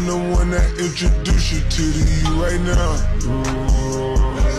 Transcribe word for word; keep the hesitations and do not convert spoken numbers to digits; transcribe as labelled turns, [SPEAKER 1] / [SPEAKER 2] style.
[SPEAKER 1] I'm the one that introduced you to the you right now.